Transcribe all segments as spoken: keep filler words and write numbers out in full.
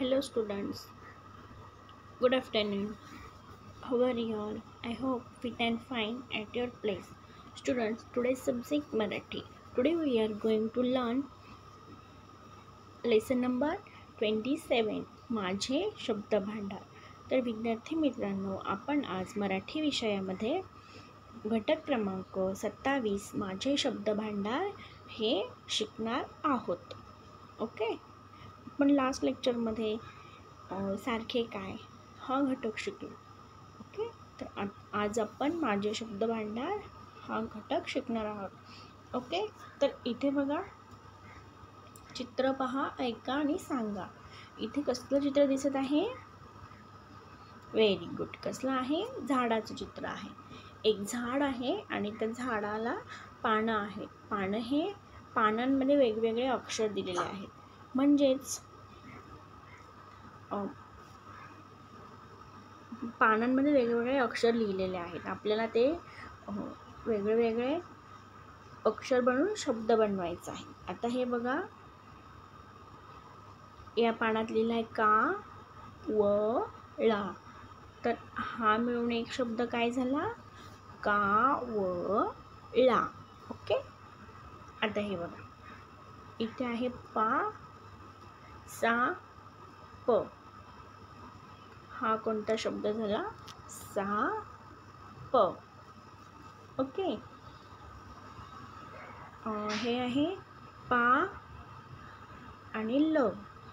Hello students, good afternoon. How are you all? I hope fit and fine at your place. Students, today's subject Marathi. Today we are going to learn lesson number twenty-seven. माझे शब्दभांडार. तर विद्यार्थी मित्रांनो, आपण आज मराठी विषयामध्ये घटक क्रमांक सत्तावीस माझे शब्दभांडार हे शिकणार आहोत. ओके, आपण लास्ट लेक्चरमध्ये सारखे काय हा घटक शिकलो. ओके, तर आज आपण माझे शब्दभांडार हा घटक शिकणार आहोत. ओके, तर इथे बघा, चित्र पहा, ऐका आणि सांगा. इथे कसलं चित्र दिसत आहे? Very good. कसलं आहे? झाडाचं चित्र आहे. एक झाड आहे आणि त्या झाडाला पानं आहेत. पानं हे पानांमध्ये वेगवेगळे अक्षर दिलेले आहेत. म्हणजेच पानांमध्ये वेगवेगळे अक्षर लिहिलेले आहेत. आपल्याला ते वेगळे वेगळे अक्षर बनवून शब्द बनवायचा आहे. आता हे बघा, या पानात लिहिला आहे का व ळा. तर हा मिळून एक शब्द काय झाला? का व ळा. ओके, आता हे बघा, इथे आहे पा सा प. हा कोणता शब्द झाला? सा प. ओके, हे आहे पा आणि ल.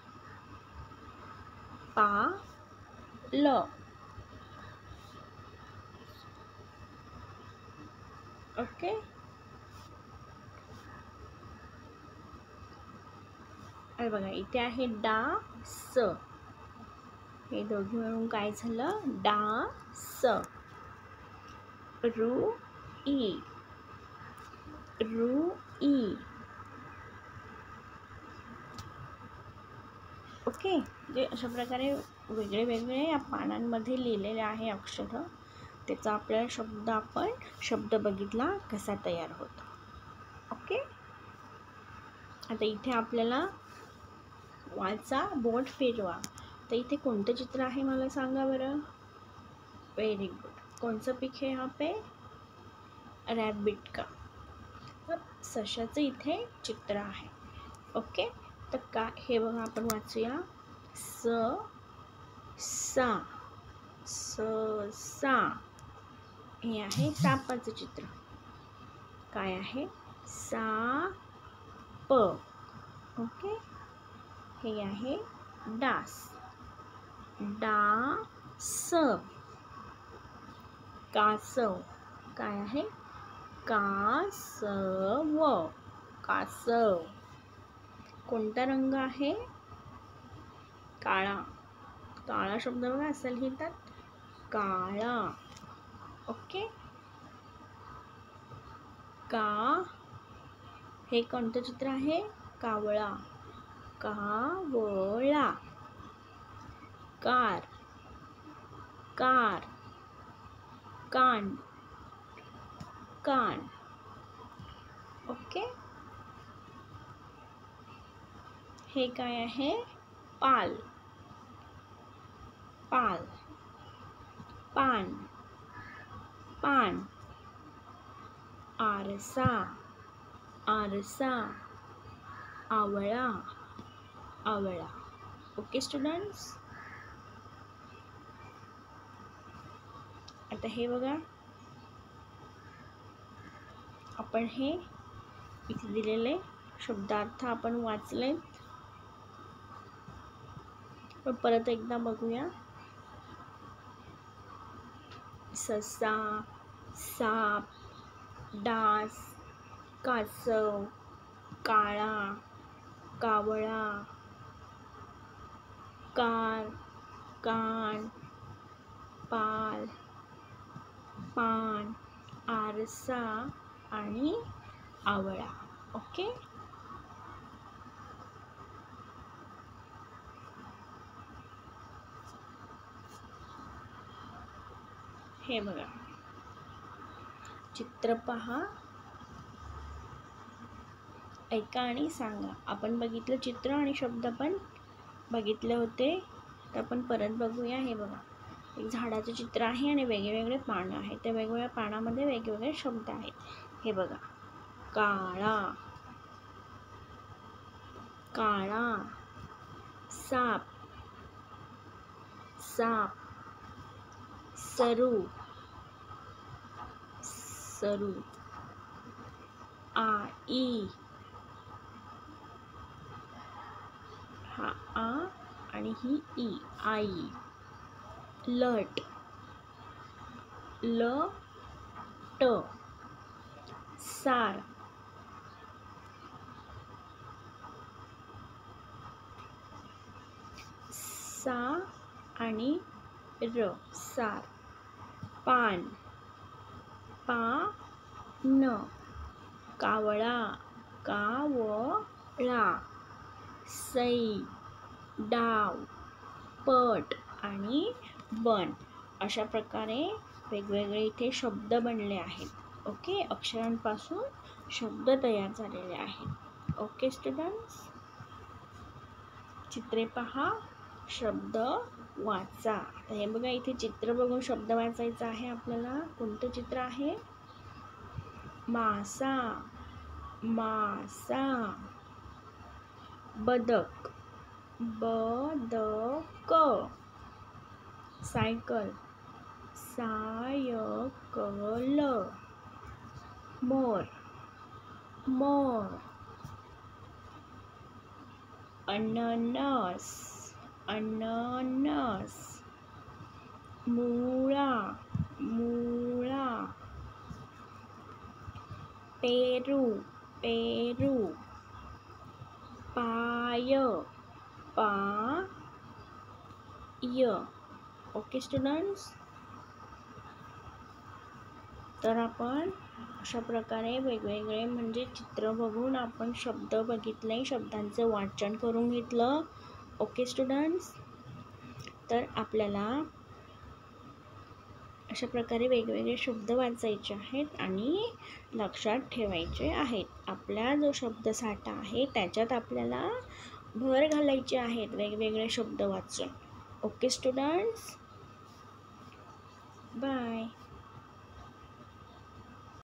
पा ल. ओके, अरे बघा, इथे आहे डा स. हे दोघे मिळून काय झालं? डा स. रु ई. रु ई. ओके, जे अशा प्रकारे वेगळे वेगळे या पानांमध्ये लिहिलेले आहे अक्षर, त्याचा आपल्याला शब्द आपण शब्द बघितला कसा तयार होतो. ओके, आता इथे आपल्याला वाचा, बोट फिरवा. तर इथे कोणतं चित्र आहे मला सांगा बरं? Very good. कोणचं पीक आहे यहाँ पे? रॅबिट का. तर सशाचं इथे चित्र आहे. ओके, तर का हे बघा, आपण वाचूया. स सा. स सा. हे आहे सापाचं चित्र. काय आहे? सा प. ओके, हे आहे डास. डा स. कासव. काय आहे? कासव. कासव. कोणता रंग आहे? काळा. काळा शब्द बघा असं लिहितात, काळा. ओके, का हे कोणतं चित्र आहे? कावळा. कावळा. कार. कार. कान. कान. ओके, हे काय आहे? पाल. पाल. पान. पान. आरसा. आरसा. आवळा. आवळा. ओके स्टुडंट्स, आता हे बघा, आपण हे इथे दिलेले शब्दार्थ आपण वाचले. पण परत एकदा बघूया. ससा, साप, डास, कासव, काळा, कावळा, कार, कान, पाल, पान, आरसा आणि आवळा. ओके, हे बघा, चित्र पहा, ऐका आणि सांगा. आपण बघितलं चित्र आणि शब्द पण बघितले होते, तर आपण परत बघूया. हे बघा, एक झाडाचं चित्र आहे आणि वेगवेगळे पानं आहेत. त्या वेगवेगळ्या पानामध्ये वेगवेगळे शब्द आहेत. हे बघा, काळा, काळा, साप, साप, सरू, सरू, आई, हा आ आणि ही ई, आई, लट, ल ट, सार, सा आणि र, सार, पान, पा न, कावळा, कावळा, सई, डाव, पट आणि बन. अशा प्रकारे वेगवेगळे इथे शब्द बनले आहेत. ओके, अक्षरांपासून शब्द तयार झालेले आहेत. ओके स्टुडंट्स, चित्रे पहा, शब्द वाचा. आता हे बघा, इथे चित्र बघून शब्द वाचायचा आहे आपल्याला. कोणतं चित्र आहे? मासा, मासा, बदक, बदक, सायकल, सायकल, मोर, मोर, अननस, अननस, मुळा, मुळा, पेरू, पेरू, पाय, पाय. ओके स्टुडंट्स, तर आपण अशा प्रकारे वेगवेगळे म्हणजे चित्र बघून आपण शब्द बघितले, शब्दांचं वाचन करून घेतलं. ओके स्टुडंट्स, तर आपल्याला अशा प्रकारे वेगवेगळे शब्द वाचायचे आहेत आणि लक्षात ठेवायचे आहेत. आपला जो शब्दसाठा आहे त्याच्यात आपल्याला भर घालायची आहेत वेगवेगळे शब्द वाचून. Okay students, bye.